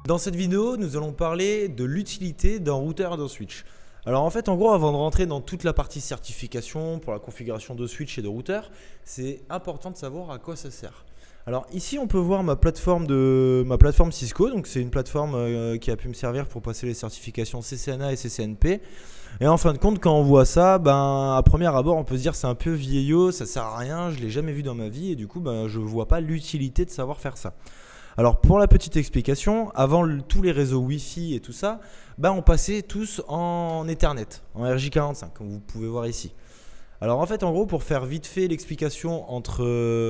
Dans cette vidéo, nous allons parler de l'utilité d'un routeur et d'un switch. Alors en fait, en gros, avant de rentrer dans toute la partie certification pour la configuration de switch et de routeur, c'est important de savoir à quoi ça sert. Alors ici, on peut voir ma plateforme Cisco. Donc c'est une plateforme qui a pu me servir pour passer les certifications CCNA et CCNP. Et en fin de compte, quand on voit ça, à premier abord, on peut se dire c'est un peu vieillot, ça sert à rien, je l'ai jamais vu dans ma vie et du coup, je vois pas l'utilité de savoir faire ça. Alors pour la petite explication, avant tous les réseaux Wi-Fi et tout ça, on passait tous en Ethernet, en RJ45, comme vous pouvez voir ici. Alors en fait, en gros, pour faire vite fait l'explication entre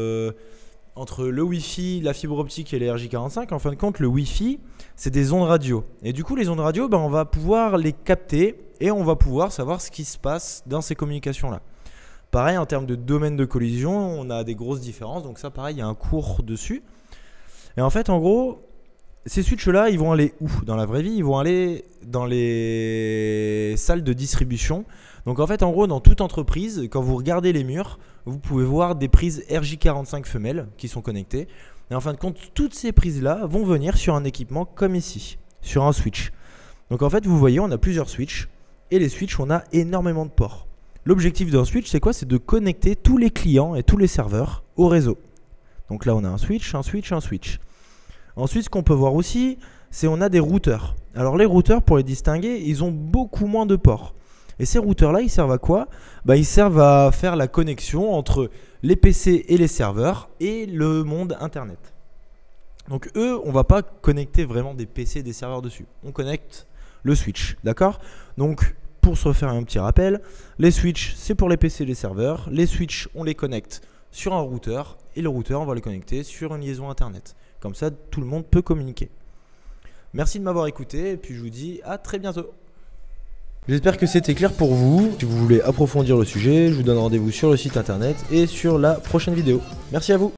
le Wi-Fi, la fibre optique et les RJ45, en fin de compte, le Wi-Fi, c'est des ondes radio. Et du coup, les ondes radio, on va pouvoir les capter et on va pouvoir savoir ce qui se passe dans ces communications-là. Pareil, en termes de domaine de collision, on a des grosses différences. Donc ça, pareil, il y a un cours dessus. Et en fait, en gros, ces switches-là, ils vont aller où? Dans la vraie vie, ils vont aller dans les salles de distribution. Donc en fait, en gros, dans toute entreprise, quand vous regardez les murs, vous pouvez voir des prises RJ45 femelles qui sont connectées. Et en fin de compte, toutes ces prises-là vont venir sur un équipement comme ici, sur un switch. Donc en fait, vous voyez, on a plusieurs switches. Et les switches, on a énormément de ports. L'objectif d'un switch, c'est quoi? C'est de connecter tous les clients et tous les serveurs au réseau. Donc là, on a un switch, un switch, un switch. Ensuite, ce qu'on peut voir aussi, c'est qu'on a des routeurs. Alors les routeurs, pour les distinguer, ils ont beaucoup moins de ports. Et ces routeurs-là, ils servent à quoi? Ils servent à faire la connexion entre les PC et les serveurs et le monde Internet. Donc eux, on ne va pas connecter vraiment des PC et des serveurs dessus. On connecte le switch, d'accord? Donc pour se faire un petit rappel, les switches, c'est pour les PC et les serveurs. Les switches, on les connecte sur un routeur et le routeur, on va les connecter sur une liaison Internet. Comme ça, tout le monde peut communiquer. Merci de m'avoir écouté et puis je vous dis à très bientôt. J'espère que c'était clair pour vous. Si vous voulez approfondir le sujet, je vous donne rendez-vous sur le site internet et sur la prochaine vidéo. Merci à vous.